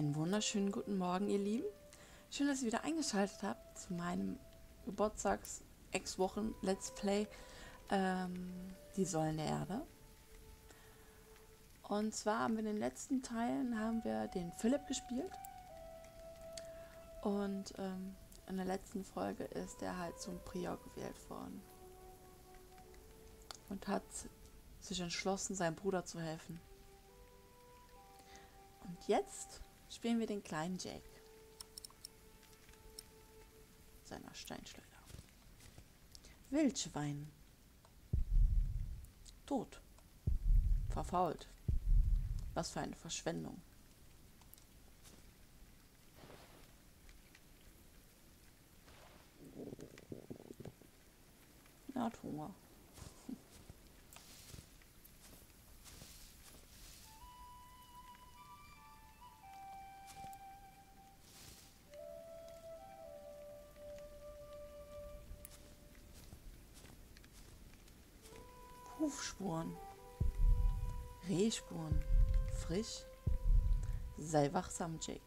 Einen wunderschönen guten Morgen, ihr Lieben. Schön, dass ihr wieder eingeschaltet habt zu meinem Geburtstags-X-Wochen-Let's Play Die Säulen der Erde. Und zwar haben wir in den letzten Teilen den Philipp gespielt. Und in der letzten Folge ist er halt zum Prior gewählt worden. Und hat sich entschlossen, seinem Bruder zu helfen. Und jetzt spielen wir den kleinen Jake. Seiner Steinschleuder. Wildschwein. Tot. Verfault. Was für eine Verschwendung. Er hat Hunger. Hufspuren. Rehspuren. Frisch. Sei wachsam, Jake.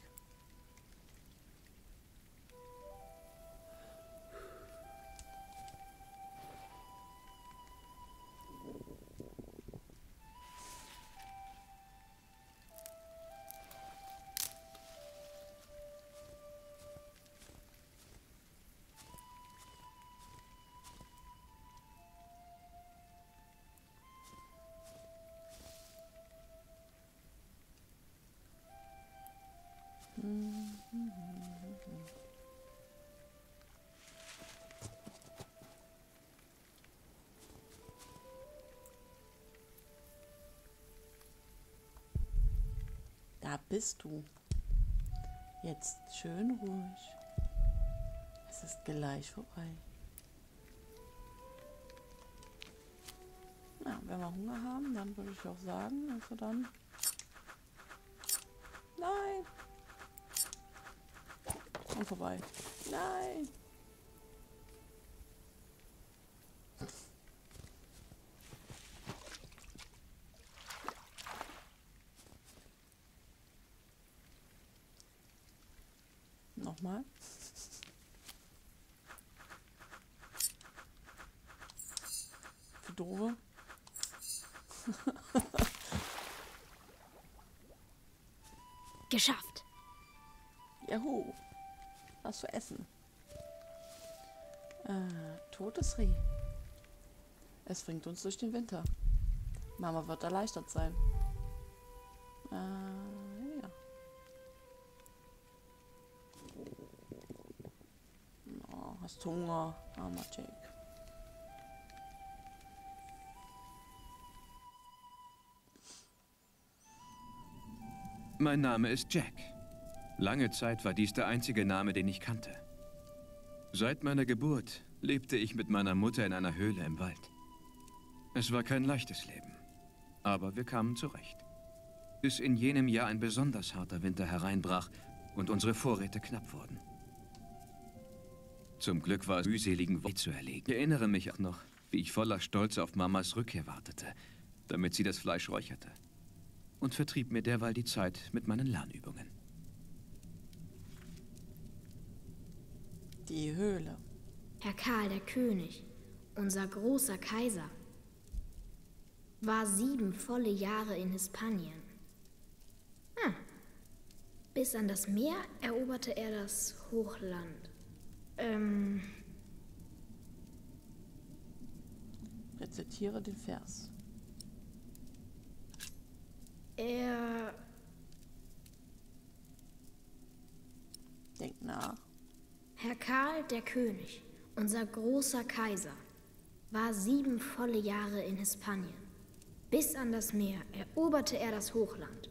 Da bist du. Jetzt schön ruhig. Es ist gleich vorbei. Ja, wenn wir Hunger haben, dann würde ich auch sagen, also dann... Nein! Und vorbei. Nein! Nochmal. Für Doofe. Geschafft. Juhu. Was zu essen. Totes Reh. Es bringt uns durch den Winter. Mama wird erleichtert sein. Ja. Oh, hast Hunger, armer Jake. Mein Name ist Jack. Lange Zeit war dies der einzige Name, den ich kannte. Seit meiner Geburt lebte ich mit meiner Mutter in einer Höhle im Wald. Es war kein leichtes Leben, aber wir kamen zurecht. Bis in jenem Jahr ein besonders harter Winter hereinbrach und unsere Vorräte knapp wurden. Zum Glück war es mühseligen Weh zu erlegen. Ich erinnere mich auch noch, wie ich voller Stolz auf Mamas Rückkehr wartete, damit sie das Fleisch räucherte. Und vertrieb mir derweil die Zeit mit meinen Lernübungen. Die Höhle. Herr Karl der König, unser großer Kaiser, war 7 volle Jahre in Hispanien. Bis an das Meer eroberte er das Hochland. Rezitiere den Vers. Denk nach. Herr Karl der König, unser großer Kaiser, war 7 volle Jahre in Hispanien. Bis an das Meer eroberte er das Hochland.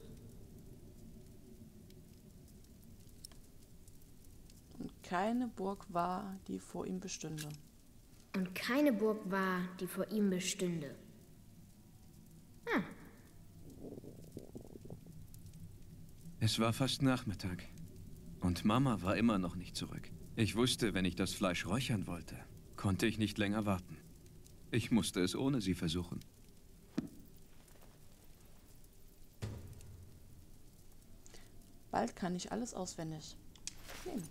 Und keine Burg war, die vor ihm bestünde. Und keine Burg war, die vor ihm bestünde. Es war fast Nachmittag und Mama war immer noch nicht zurück. Ich wusste, wenn ich das Fleisch räuchern wollte, konnte ich nicht länger warten. Ich musste es ohne sie versuchen. Bald kann ich alles auswendig. Nehmen.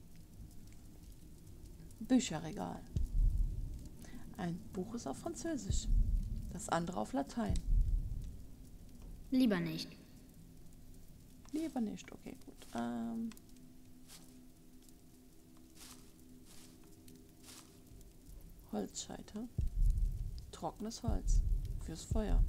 Bücherregal. Ein Buch ist auf Französisch, das andere auf Latein. Lieber nicht. Lieber nicht, okay, gut. Holzscheite. Trockenes Holz. Fürs Feuer.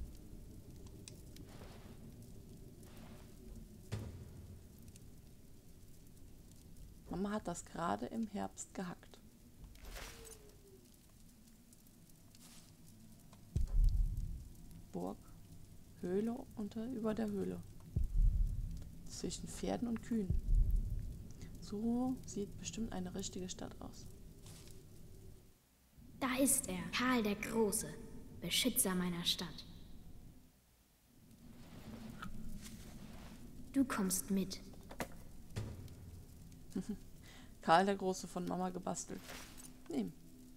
Mama hat das gerade im Herbst gehackt. Burg. Höhle über der Höhle. Zwischen Pferden und Kühen. So sieht bestimmt eine richtige Stadt aus. Da ist er, Karl der Große, Beschützer meiner Stadt. Du kommst mit. Karl der Große von Mama gebastelt. Nehmen.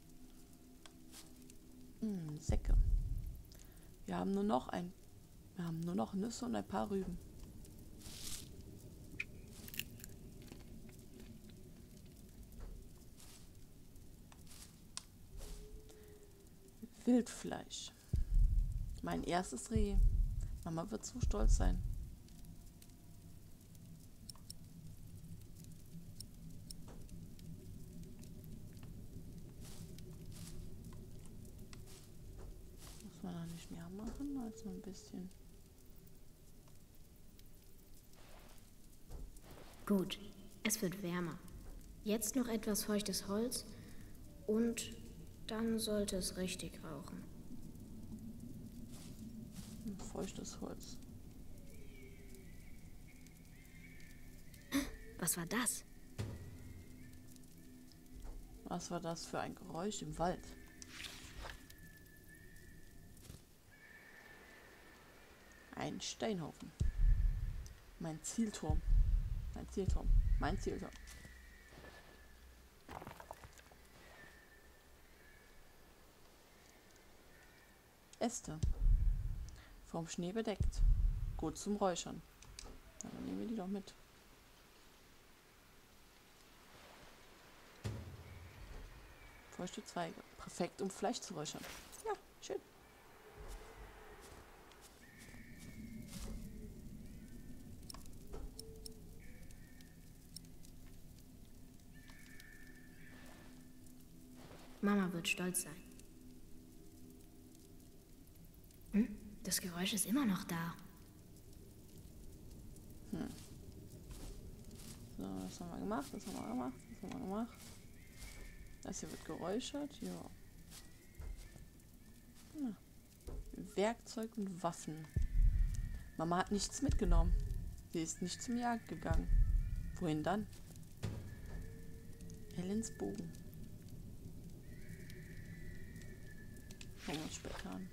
Säcke. Wir haben nur noch Nüsse und ein paar Rüben. Wildfleisch. Mein erstes Reh. Mama wird so stolz sein. Muss man da nicht mehr machen, als so ein bisschen. Gut, es wird wärmer. Jetzt noch etwas feuchtes Holz und dann sollte es richtig rauchen. Feuchtes Holz. Was war das? Was war das für ein Geräusch im Wald? Ein Steinhaufen. Mein Zielturm. Mein Zielturm. Mein Zielturm. Äste. Vom Schnee bedeckt. Gut zum Räuchern. Dann nehmen wir die doch mit. Feuchte Zweige. Perfekt, um Fleisch zu räuchern. Ja, schön. Mama wird stolz sein. Das Geräusch ist immer noch da. So, das haben wir gemacht, das haben wir gemacht, das haben wir gemacht. Das hier wird geräuchert, ja. Werkzeug und Waffen. Mama hat nichts mitgenommen. Sie ist nicht zum Jagd gegangen. Wohin dann? Ellens Bogen. Schauen wir uns später an.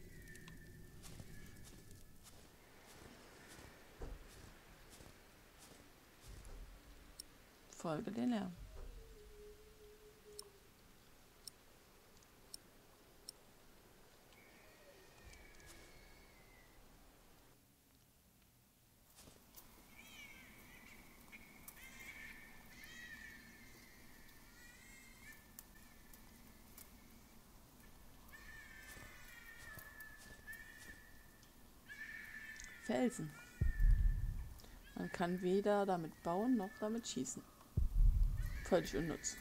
Folge den Lärm. Felsen. Man kann weder damit bauen noch damit schießen. Völlig unnütz.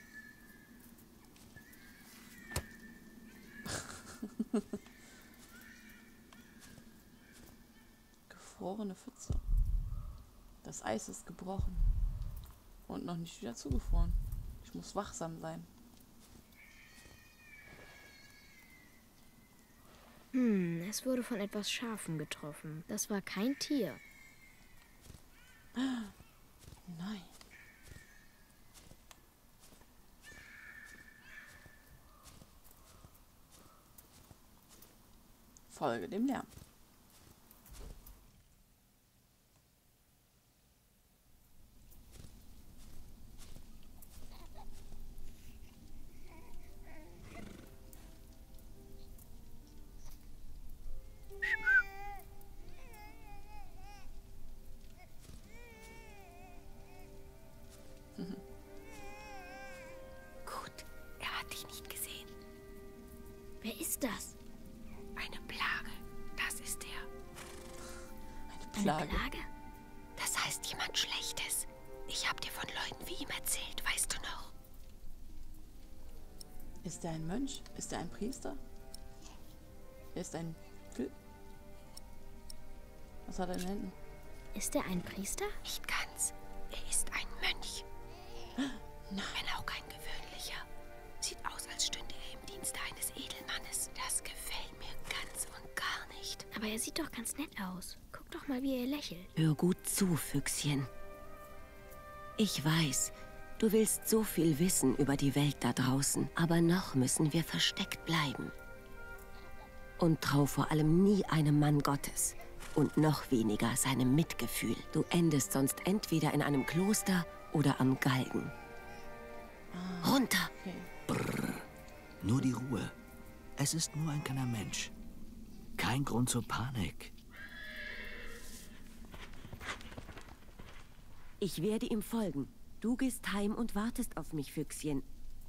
Gefrorene Pfütze. Das Eis ist gebrochen. Und noch nicht wieder zugefroren. Ich muss wachsam sein. Es wurde von etwas Scharfem getroffen. Das war kein Tier. Nein. Folge dem Lärm. Wer ist das? Eine Plage. Das ist er. Eine Plage. Eine Plage? Das heißt jemand Schlechtes. Ich habe dir von Leuten wie ihm erzählt, weißt du noch? Ist er ein Mönch? Ist er ein Priester? Er ist ein... Was hat er in den Händen? Ist er ein Priester? Nicht ganz. Er ist ein Mönch. Nein. Wenn auch kein gewöhnlicher. Sieht aus, als stünde er im Dienste eines Edelmannes. Das gefällt mir ganz und gar nicht. Aber er sieht doch ganz nett aus. Guck doch mal, wie er lächelt. Hör gut zu, Füchschen. Ich weiß, du willst so viel wissen über die Welt da draußen, aber noch müssen wir versteckt bleiben. Und trau vor allem nie einem Mann Gottes und noch weniger seinem Mitgefühl. Du endest sonst entweder in einem Kloster oder am Galgen. Runter! Okay. Brrr. Nur die Ruhe. Es ist nur ein kleiner Mensch. Kein Grund zur Panik. Ich werde ihm folgen. Du gehst heim und wartest auf mich, Füchschen.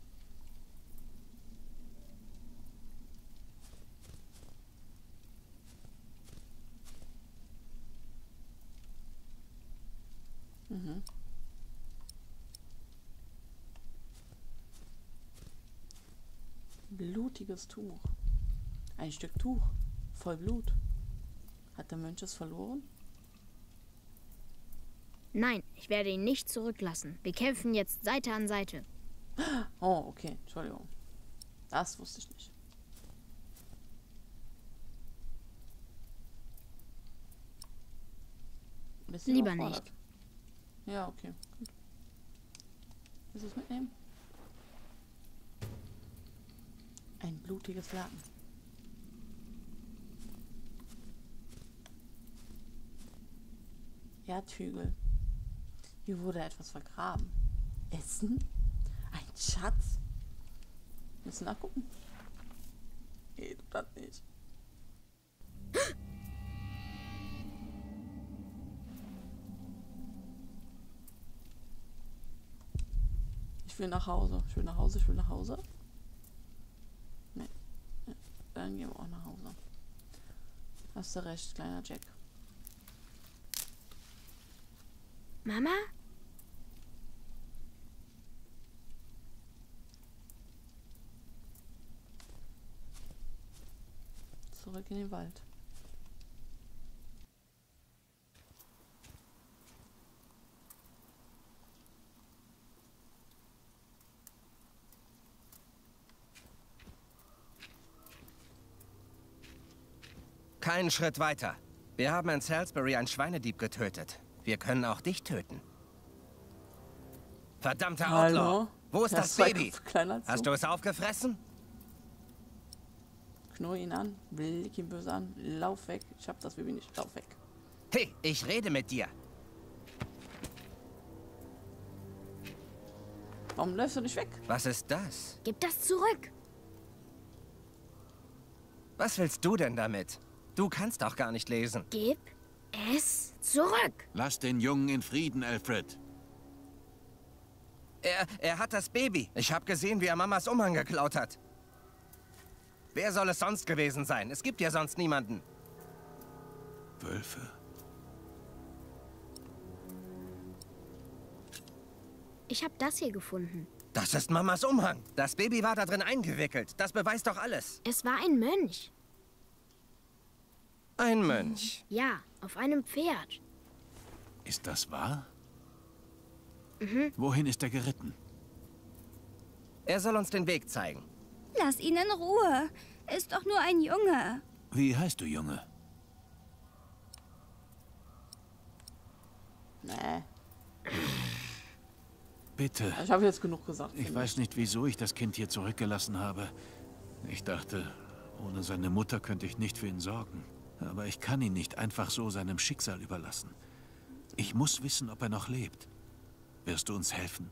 Blutiges Tuch. Ein Stück Tuch. Voll Blut. Hat der Mönch es verloren? Nein, ich werde ihn nicht zurücklassen. Wir kämpfen jetzt Seite an Seite. Oh, okay. Entschuldigung. Das wusste ich nicht. Bisschen Lieber überfordert. nicht. Ja, okay. Gut. Willst du es mitnehmen? Ein blutiges Laken. Erdhügel. Hier wurde etwas vergraben. Essen? Ein Schatz? Müssen nachgucken. Nee, du das nicht. Ich will nach Hause. Ich will nach Hause, ich will nach Hause. Nee. Ja, dann gehen wir auch nach Hause. Hast du recht, kleiner Jack. Mama? Zurück in den Wald. Keinen Schritt weiter. Wir haben in Salisbury einen Schweinedieb getötet. Wir können auch dich töten. Verdammter Outlaw! Wo ist das Baby? Hast du es aufgefressen? Knurr ihn an, blick ihn böse an, lauf weg. Ich hab das Baby nicht, lauf weg. Hey, ich rede mit dir. Warum läufst du nicht weg? Was ist das? Gib das zurück. Was willst du denn damit? Du kannst doch gar nicht lesen. Gib es zurück. Lass den Jungen in Frieden, Alfred. Er hat das Baby. Ich habe gesehen, wie er Mamas Umhang geklaut hat. Wer soll es sonst gewesen sein? Es gibt ja sonst niemanden. Wölfe. Ich habe das hier gefunden. Das ist Mamas Umhang. Das Baby war da drin eingewickelt. Das beweist doch alles. Es war ein Mönch. Ein Mönch. Ja, auf einem Pferd. Ist das wahr? Wohin ist er geritten? Er soll uns den Weg zeigen. Lass ihn in Ruhe. Er ist doch nur ein Junge. Wie heißt du, Junge? Nee. Bitte. Ich habe jetzt genug gesagt. Ich weiß nicht, wieso ich das Kind hier zurückgelassen habe. Ich dachte, ohne seine Mutter könnte ich nicht für ihn sorgen. Aber ich kann ihn nicht einfach so seinem Schicksal überlassen. Ich muss wissen, ob er noch lebt. Wirst du uns helfen?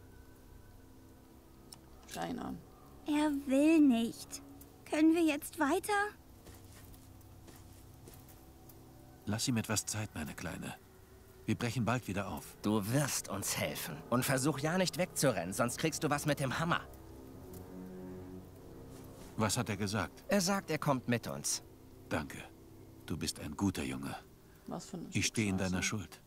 Stein an. Er will nicht. Können wir jetzt weiter? Lass ihm etwas Zeit, meine Kleine. Wir brechen bald wieder auf. Du wirst uns helfen. Und versuch ja nicht wegzurennen, sonst kriegst du was mit dem Hammer. Was hat er gesagt? Er sagt, er kommt mit uns. Danke. Du bist ein guter Junge. Was für ein Ich stehe in Stück deiner Scheiße. Schuld.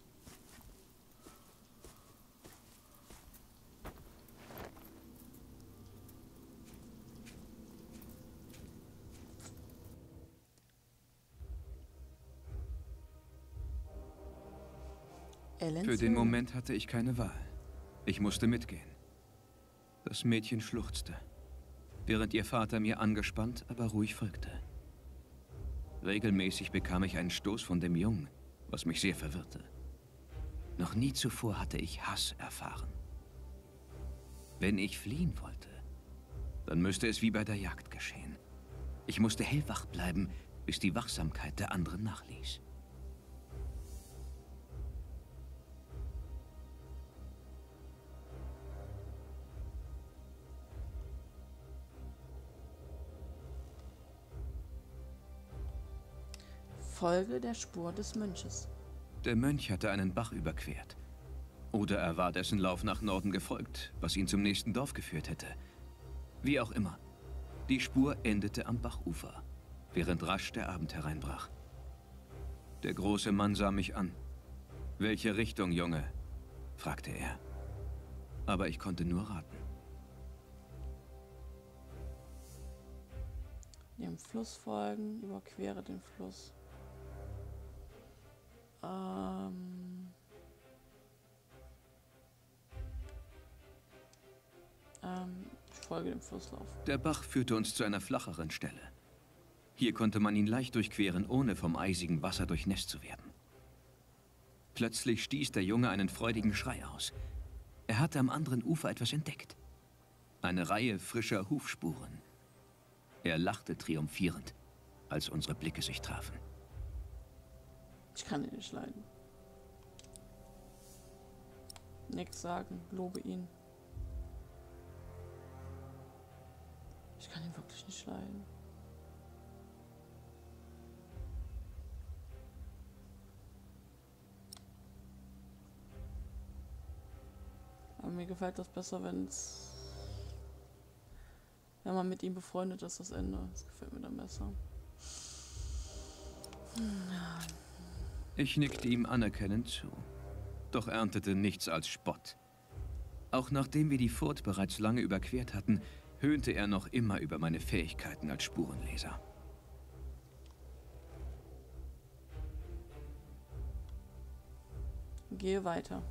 Für den Moment hatte ich keine Wahl. Ich musste mitgehen. Das Mädchen schluchzte, während ihr Vater mir angespannt, aber ruhig folgte. Regelmäßig bekam ich einen Stoß von dem Jungen, was mich sehr verwirrte. Noch nie zuvor hatte ich Hass erfahren. Wenn ich fliehen wollte, dann müsste es wie bei der Jagd geschehen. Ich musste hellwach bleiben, bis die Wachsamkeit der anderen nachließ. Folge der Spur des Mönches. Der Mönch hatte einen Bach überquert. Oder er war dessen Lauf nach Norden gefolgt, was ihn zum nächsten Dorf geführt hätte. Wie auch immer. Die Spur endete am Bachufer, während rasch der Abend hereinbrach. Der große Mann sah mich an. »Welche Richtung, Junge?« fragte er. Aber ich konnte nur raten. Dem Fluss folgen, überquere den Fluss. Ich folge dem Flusslauf. Der Bach führte uns zu einer flacheren Stelle. Hier konnte man ihn leicht durchqueren, ohne vom eisigen Wasser durchnässt zu werden. Plötzlich stieß der Junge einen freudigen Schrei aus. Er hatte am anderen Ufer etwas entdeckt. Eine Reihe frischer Hufspuren. Er lachte triumphierend, als unsere Blicke sich trafen. Ich kann ihn nicht leiden. Nichts sagen, lobe ihn. Ich kann ihn wirklich nicht leiden. Aber mir gefällt das besser, wenn man mit ihm befreundet ist, das Ende. Das gefällt mir dann besser. Ich nickte ihm anerkennend zu, doch erntete nichts als Spott. Auch nachdem wir die Furt bereits lange überquert hatten, höhnte er noch immer über meine Fähigkeiten als Spurenleser. Gehe weiter.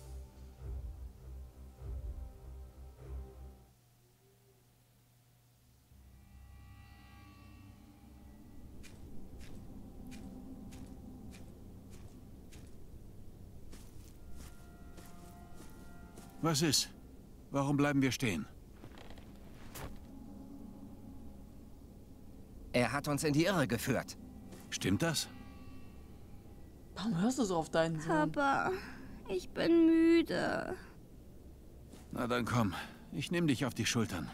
Was ist? Warum bleiben wir stehen? Er hat uns in die Irre geführt. Stimmt das? Warum hörst du so auf deinen Sohn? Papa, ich bin müde. Na dann komm, ich nehme dich auf die Schultern.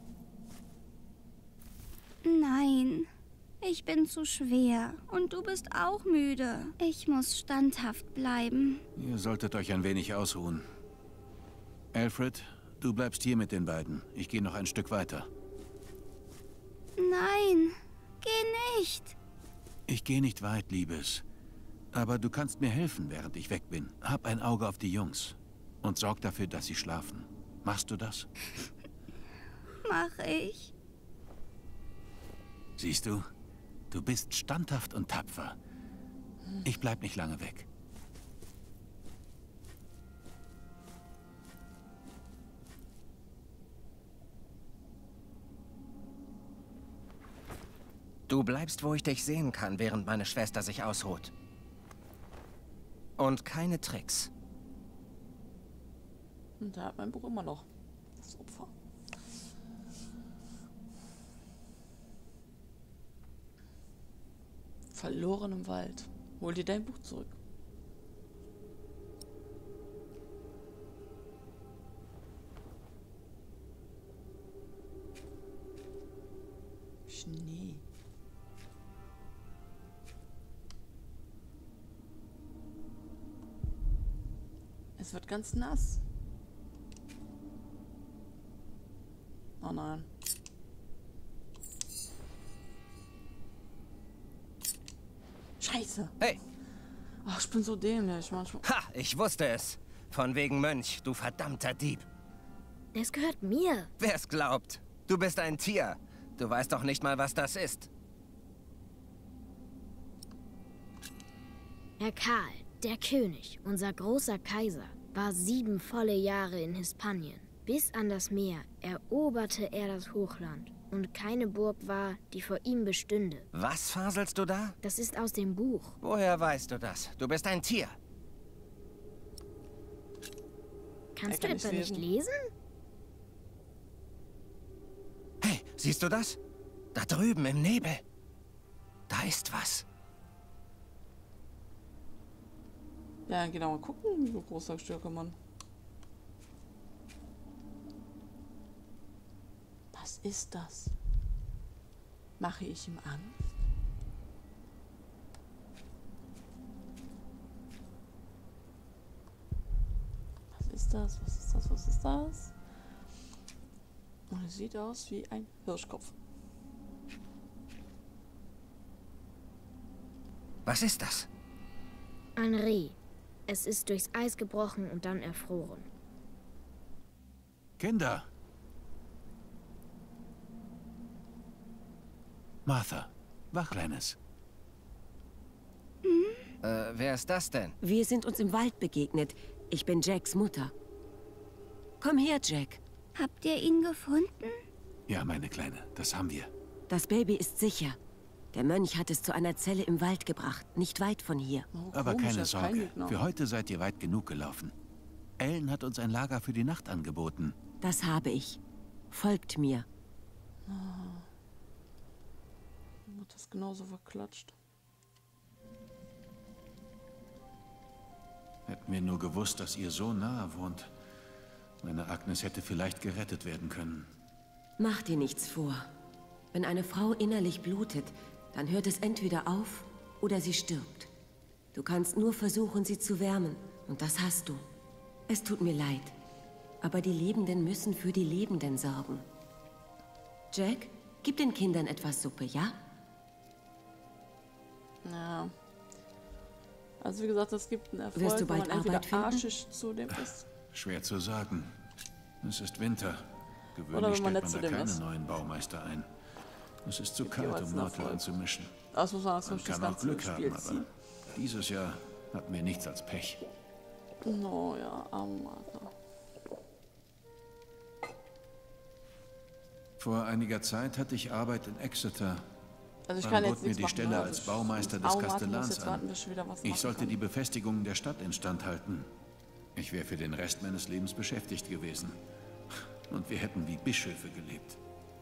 Nein, ich bin zu schwer und du bist auch müde. Ich muss standhaft bleiben. Ihr solltet euch ein wenig ausruhen. Alfred, du bleibst hier mit den beiden. Ich gehe noch ein Stück weiter. Nein, geh nicht. Ich gehe nicht weit, Liebes. Aber du kannst mir helfen, während ich weg bin. Hab ein Auge auf die Jungs und sorg dafür, dass sie schlafen. Machst du das? Mach ich. Siehst du, du bist standhaft und tapfer. Ich bleib nicht lange weg. Du bleibst, wo ich dich sehen kann, während meine Schwester sich ausruht. Und keine Tricks. Und da hat mein Buch immer noch das Opfer. Verloren im Wald. Hol dir dein Buch zurück. Schnee. Es wird ganz nass. Oh nein. Scheiße. Hey! Ach, ich bin so dämlich manchmal. Ha, ich wusste es. Von wegen Mönch, du verdammter Dieb. Das gehört mir. Wer's glaubt. Du bist ein Tier. Du weißt doch nicht mal, was das ist. Herr Karl, der König, unser großer Kaiser, war 7 volle Jahre in Hispanien. Bis an das Meer eroberte er das Hochland. Und keine Burg war, die vor ihm bestünde. Was faselst du da? Das ist aus dem Buch. Woher weißt du das? Du bist ein Tier. Kannst du kann nicht etwa nicht lesen. lesen? Hey, siehst du das? Da drüben im Nebel. Da ist was. Ja, genau, mal gucken, wie groß der Stürkemann. Was ist das? Mache ich ihm Angst? Was ist das? Was ist das? Was ist das? Und es sieht aus wie ein Hirschkopf. Was ist das? Ein Reh. Es ist durchs Eis gebrochen und dann erfroren. Kinder! Martha, wach, Kleines. Wer ist das denn? Wir sind uns im Wald begegnet. Ich bin Jacks Mutter. Komm her, Jack. Habt ihr ihn gefunden? Ja, meine Kleine, das haben wir. Das Baby ist sicher. Der Mönch hat es zu einer Zelle im Wald gebracht, nicht weit von hier. Oh, Aber komisch, keine er ist kein Sorge, Gegner. für heute seid ihr weit genug gelaufen. Ellen hat uns ein Lager für die Nacht angeboten. Das habe ich. Folgt mir. Hat das genauso verklatscht. Hätten wir nur gewusst, dass ihr so nahe wohnt. Meine Agnes hätte vielleicht gerettet werden können. Mach dir nichts vor. Wenn eine Frau innerlich blutet, dann hört es entweder auf oder sie stirbt. Du kannst nur versuchen, sie zu wärmen. Und das hast du. Es tut mir leid. Aber die Lebenden müssen für die Lebenden sorgen. Jack, gib den Kindern etwas Suppe, ja? Ja. Also wie gesagt, es gibt einen Erfolg, Wirst du wenn bald man entweder Arbeit finden? arschig zu dem ist. Schwer zu sagen. Es ist Winter. Oder Gewöhnlich wenn man stellt nett man zu da dem keine ist. neuen Baumeister ein. Es ist zu kalt, jeweils um einen Mörtel Erfolg. anzumischen. Das muss man Man das kann auch ganze Glück Spiel haben, ziehen. aber dieses Jahr hatten wir nichts als Pech. Oh ja, arme Martha. Vor einiger Zeit hatte ich Arbeit in Exeter. Also ich Man kann bot jetzt mir nichts die machen, Stelle ne? als Also ich Baumeister muss des aufwarten, Kastellans jetzt warten, an. bis ich wieder was Ich machen sollte kann. die Befestigungen der Stadt instand halten. Ich wäre für den Rest meines Lebens beschäftigt gewesen. Und wir hätten wie Bischöfe gelebt.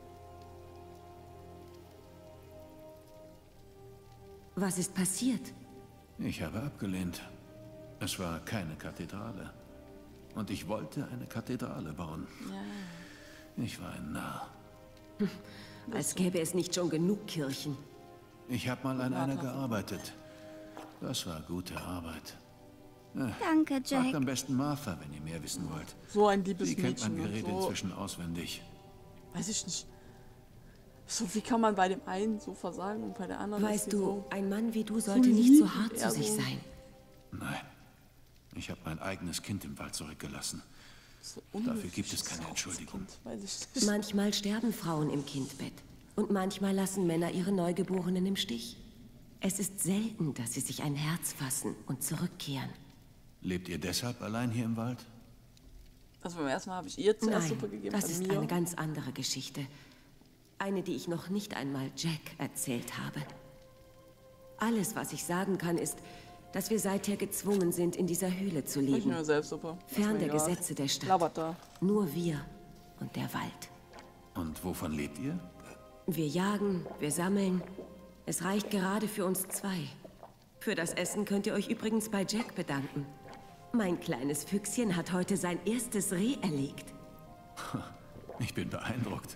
Was ist passiert? Ich habe abgelehnt. Es war keine Kathedrale. Und ich wollte eine Kathedrale bauen. Ja. Ich war ein Narr. Als gäbe es nicht schon genug Kirchen. Ich habe mal an einer gearbeitet. Das war gute Arbeit. Danke, Fragt Jack. am besten Martha, wenn ihr mehr wissen wollt. So ein liebes Sie kennt Mädchen. mein und Gerät so, inzwischen auswendig. weiß ich nicht. So, wie kann man bei dem einen so versagen und bei der anderen Weißt ist die du, so ein Mann wie du sollte lieb nicht so und hart zu eher sich so- sein. Nein. Ich habe mein eigenes Kind im Wald zurückgelassen. so Dafür gibt es unhöflich keine ist. Entschuldigung. Kind, weiß ich nicht. Manchmal sterben Frauen im Kindbett. Und manchmal lassen Männer ihre Neugeborenen im Stich. Es ist selten, dass sie sich ein Herz fassen und zurückkehren. Lebt ihr deshalb allein hier im Wald? Also beim ersten Mal habe ich ihr zuerst Nein, Suppe gegeben, das bei ist mir. eine ganz andere Geschichte. Eine, die ich noch nicht einmal Jack erzählt habe. Alles, was ich sagen kann, ist, dass wir seither gezwungen sind, in dieser Höhle zu Ich leben. nehme Selbstsuppe. Ist Fern mir der egal. Gesetze der Stadt. Labert da. Nur wir und der Wald. Und wovon lebt ihr? Wir jagen, wir sammeln. Es reicht gerade für uns zwei. Für das Essen könnt ihr euch übrigens bei Jack bedanken. Mein kleines Füchschen hat heute sein erstes Reh erlegt. Ich bin beeindruckt.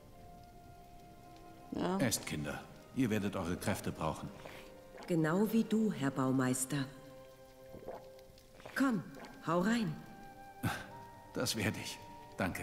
Ja. Esst, Kinder. Ihr werdet eure Kräfte brauchen. Genau wie du, Herr Baumeister. Komm, hau rein. Das werde ich. Danke.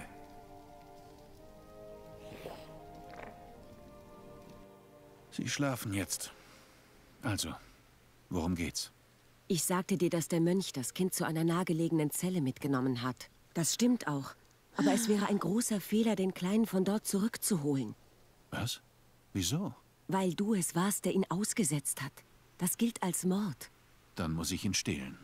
Sie schlafen jetzt. Also, Worum geht's? Ich sagte dir, dass der Mönch das Kind zu einer nahegelegenen Zelle mitgenommen hat. Das stimmt auch. Aber es wäre ein großer Fehler, den Kleinen von dort zurückzuholen. Was? Wieso? Weil du es warst, der ihn ausgesetzt hat. Das gilt als Mord. Dann muss ich ihn stehlen.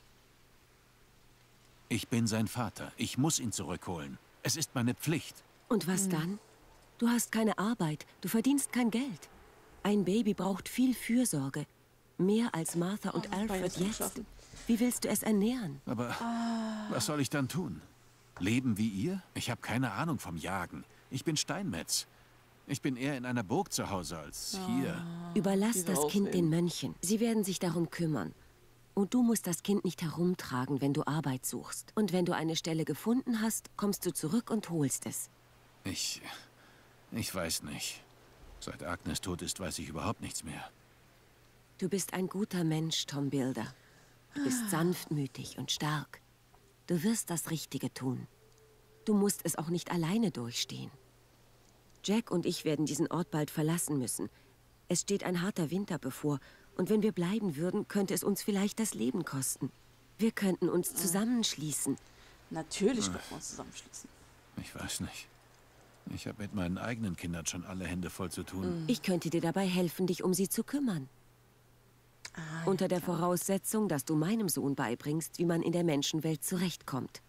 Ich bin sein Vater. Ich muss ihn zurückholen. Es ist meine Pflicht. Und was dann? Du hast keine Arbeit. Du verdienst kein Geld. Ein Baby braucht viel Fürsorge. Mehr als Martha und Alfred jetzt. Wie willst du es ernähren? Aber was soll ich dann tun? Leben wie ihr? Ich habe keine Ahnung vom Jagen. Ich bin Steinmetz. Ich bin eher in einer Burg zu Hause als hier. Überlass das Kind den Mönchen. Sie werden sich darum kümmern. Und du musst das Kind nicht herumtragen, wenn du Arbeit suchst. Und wenn du eine Stelle gefunden hast, kommst du zurück und holst es. Ich weiß nicht. Seit Agnes tot ist, weiß ich überhaupt nichts mehr. Du bist ein guter Mensch, Tom Bilder. Du bist sanftmütig und stark. Du wirst das Richtige tun. Du musst es auch nicht alleine durchstehen. Jack und ich werden diesen Ort bald verlassen müssen. Es steht ein harter Winter bevor. Und wenn wir bleiben würden, könnte es uns vielleicht das Leben kosten. Wir könnten uns zusammenschließen. Natürlich könnten wir uns zusammenschließen. Ich weiß nicht. Ich habe mit meinen eigenen Kindern schon alle Hände voll zu tun. Ich könnte dir dabei helfen, dich um sie zu kümmern. Unter der Voraussetzung, dass du meinem Sohn beibringst, wie man in der Menschenwelt zurechtkommt.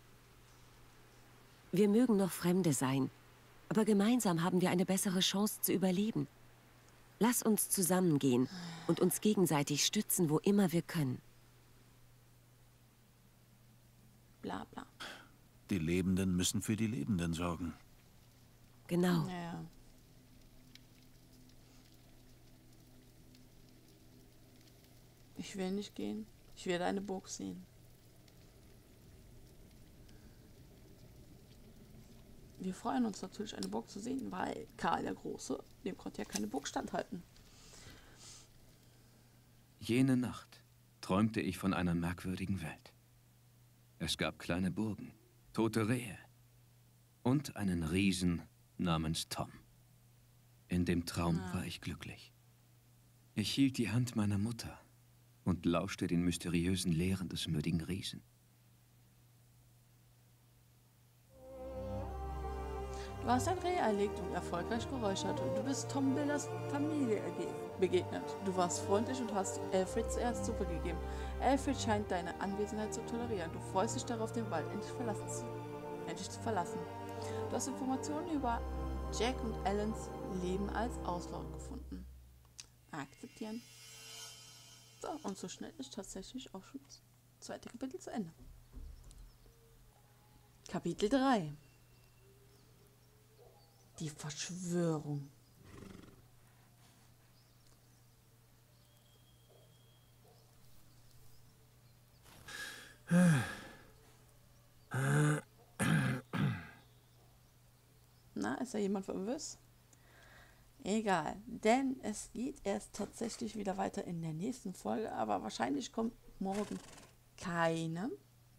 Wir mögen noch Fremde sein, aber gemeinsam haben wir eine bessere Chance zu überleben. Lass uns zusammengehen und uns gegenseitig stützen, wo immer wir können. Bla bla. Die Lebenden müssen für die Lebenden sorgen. Genau. Ja. Ich will nicht gehen. Ich werde eine Burg sehen. Wir freuen uns natürlich, eine Burg zu sehen, weil Karl der Große, dem konnte ja keine Burg standhalten. Jene Nacht träumte ich von einer merkwürdigen Welt. Es gab kleine Burgen, tote Rehe und einen Riesen namens Tom. In dem Traum war ich glücklich. Ich hielt die Hand meiner Mutter und lauschte den mysteriösen Lehren des würdigen Riesen. Du hast ein Reh erlegt und erfolgreich geräuchert und du bist Tom Bilders Familie begegnet. Du warst freundlich und hast Alfred zuerst Suppe gegeben. Alfred scheint deine Anwesenheit zu tolerieren. Du freust dich darauf, den Wald endlich zu verlassen. Du hast Informationen über Jack und Allens Leben als Auslauf gefunden. Akzeptieren. So, und so schnell ist tatsächlich auch schon das zweite Kapitel zu Ende. Kapitel 3. Die Verschwörung. Na, ist da jemand nervös? Egal, denn es geht erst tatsächlich wieder weiter in der nächsten Folge, aber wahrscheinlich kommt morgen keine.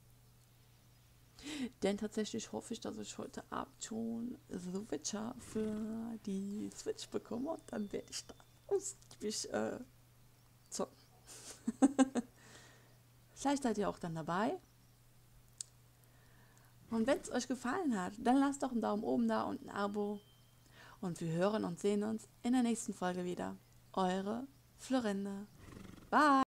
Denn tatsächlich hoffe ich, dass ich heute Abend schon The Witcher für die Switch bekomme und dann werde ich da ausgiebig zocken. Vielleicht seid ihr auch dann dabei. Und wenn es euch gefallen hat, dann lasst doch einen Daumen oben da und ein Abo. Und wir hören und sehen uns in der nächsten Folge wieder. Eure Florinde. Bye!